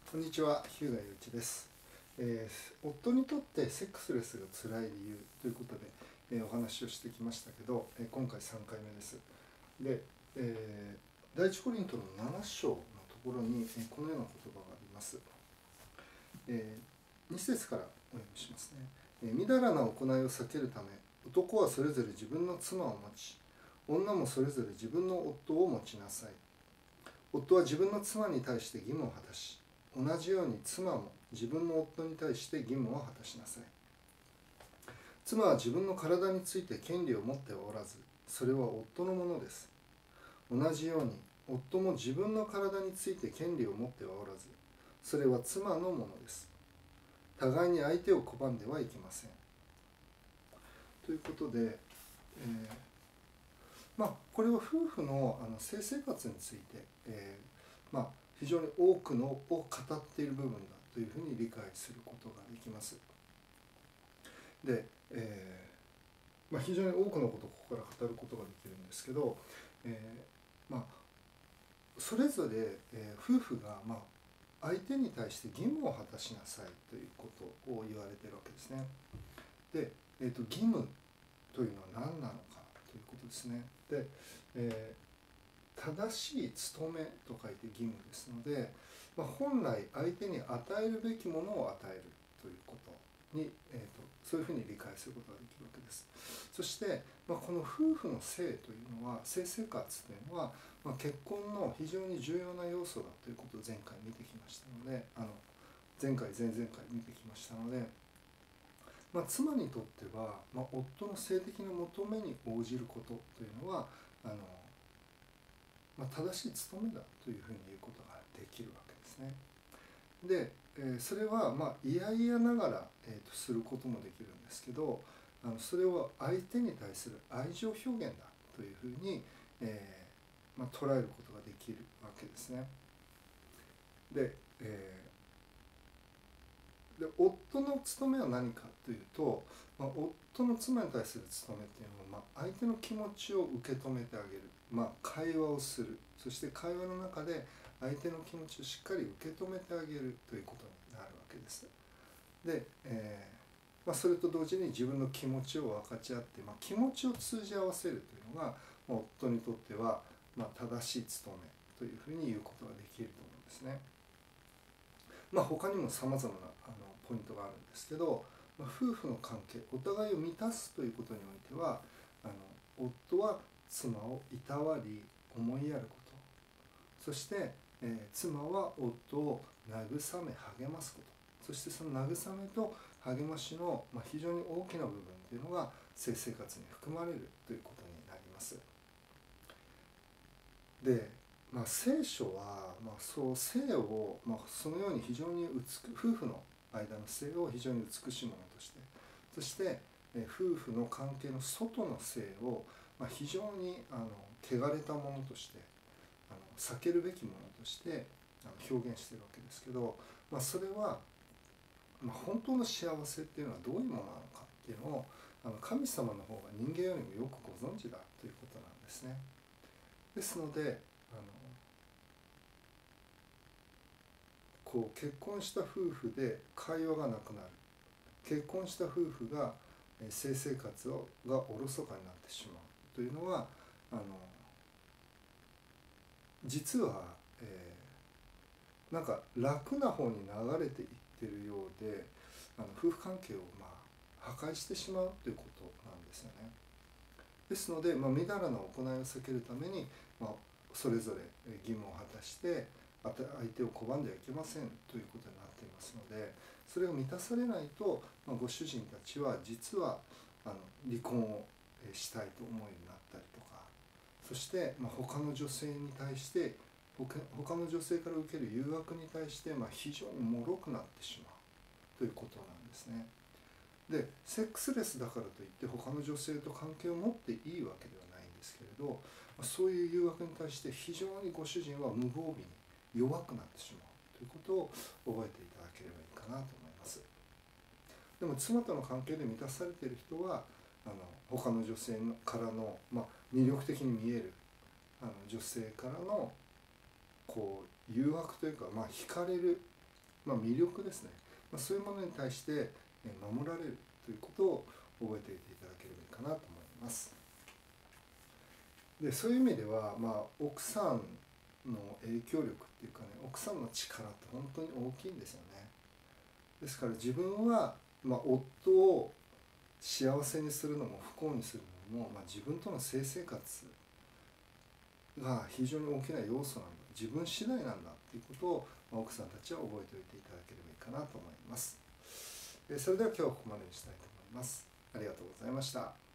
こんにちは、日向祐一です。夫にとってセックスレスが辛い理由ということで、お話をしてきましたけど、今回3回目です。で、第一コリントの7章のところに、このような言葉があります。2節からお読みしますね。みだらな行いを避けるため、男はそれぞれ自分の妻を持ち、女もそれぞれ自分の夫を持ちなさい。夫は自分の妻に対して義務を果たし、同じように妻も自分の夫に対して義務を果たしなさい。妻は自分の体について権利を持っておらず、それは夫のものです。同じように夫も自分の体について権利を持ってはおらず、それは妻のものです。互いに相手を拒んではいけません。ということで、これは夫婦の性生活について、非常に多くのを語っている部分だというふうに理解することができます。で、非常に多くのことをここから語ることができるんですけど、それぞれ、夫婦が、相手に対して義務を果たしなさいということを言われているわけですね。で、義務というのは何なのかということですね。で、正しい務めと書いて義務ですので、本来相手に与えるべきものを与えるということに、そういうふうに理解することができるわけです。そして、この夫婦の性というのは、性生活というのは、結婚の非常に重要な要素だということを前回見てきましたので、前々回見てきましたので、妻にとっては、夫の性的な求めに応じることというのは正しい務めだというふうに言うことができるわけですね。で、それは嫌々ながら、することもできるんですけど、それは相手に対する愛情表現だというふうに、捉えることができるわけですね。で、夫の務めは何かというと、夫の妻に対する務めっていうのは、相手の気持ちを受け止めてあげる、会話をする、そして会話の中で相手の気持ちをしっかり受け止めてあげるということになるわけです。で、それと同時に自分の気持ちを分かち合って、気持ちを通じ合わせるというのが、夫にとっては、正しい務めというふうに言うことができると思うんですね。他にもさまざまなポイントがあるんですけど、夫婦の関係、お互いを満たすということにおいては、夫は妻をいたわり思いやること、そして、妻は夫を慰め励ますこと、そしてその慰めと励ましの、非常に大きな部分というのが性生活に含まれるということになります。で、聖書は、性を、そのように非常に夫婦の間の性を非常に美しいものとして、そして、夫婦の関係の外の性を、非常に汚れたものとして避けるべきものとして表現しているわけですけど、それは、本当の幸せっていうのはどういうものなのかっていうのを神様の方が人間よりもよくご存知だということなんですね。ですので結婚した夫婦で会話がなくなる、結婚した夫婦が性生活がおろそかになってしまうというのは実は、なんか楽な方に流れていってるようで夫婦関係を破壊してしまうということなんですよね。ですので、みだらな行いを避けるために、それぞれ義務を果たして相手を拒んではいけませんということになっていますので、それを満たされないと、ご主人たちは実は離婚をしたいと思うようになったりとか、そして、他の女性に対して他の女性から受ける誘惑に対して、非常に脆くなってしまうということなんですね。で、セックスレスだからといって他の女性と関係を持っていいわけではないんですけれど、そういう誘惑に対して非常にご主人は無防備に弱くなってしまうということを覚えていただければいいかなと思います。でも妻との関係で満たされている人は他の女性からの、魅力的に見える女性からの誘惑というか、惹かれる魅力ですね、そういうものに対して守られるということを覚えておいていただければいいかなと思います。でそういう意味では、奥さんの影響力っていうかね、奥さんの力って本当に大きいんですよね。ですから自分は、夫を幸せにするのも不幸にするのも、自分との性生活が非常に大きな要素なんだ、自分次第なんだっていうことを、奥さんたちは覚えておいていただければいいかなと思います。それでは今日はここまでにしたいと思います。ありがとうございました。